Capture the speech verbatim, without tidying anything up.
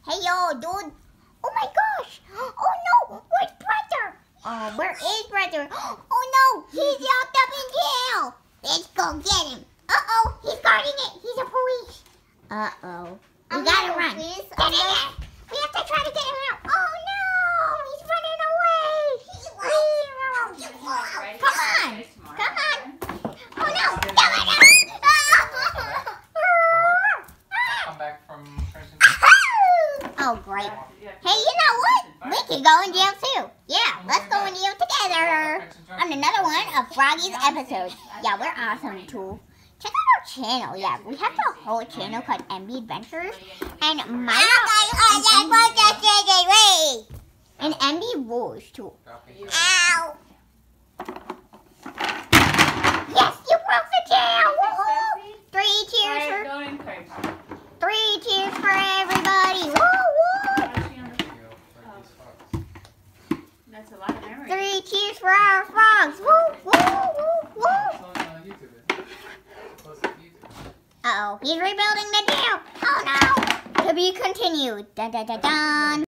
Hey, yo, dude. Oh, my gosh. Oh, no. Where's brother? Oh, where is brother? Oh, no. He's locked up in jail. Let's go get him. Uh-oh. He's guarding it. He's a police. Uh-oh. We I'm gotta gonna run. please. Get I'm in gonna- there. We have to try to get him out. Oh, no. He's running away. Come on. Come on. Oh, no. Come on. Come back from prison. Oh, great. Hey, you know what? We could go in jail too. Yeah, let's go in jail together. On another one of Froggy's episodes. Yeah, we're awesome too. Check out our channel. Yeah, we have a whole channel called M B Adventures. And my and M B Rules too. Ow! Yes, you broke the jail! Woohoo! Three cheers for three cheers for everybody! Woo woo! That's a lot of memory. Three cheers for our frogs! Woo woo woo woo! Uh oh, he's rebuilding the jail! Oh no! To be continued. Dun dun dun dun!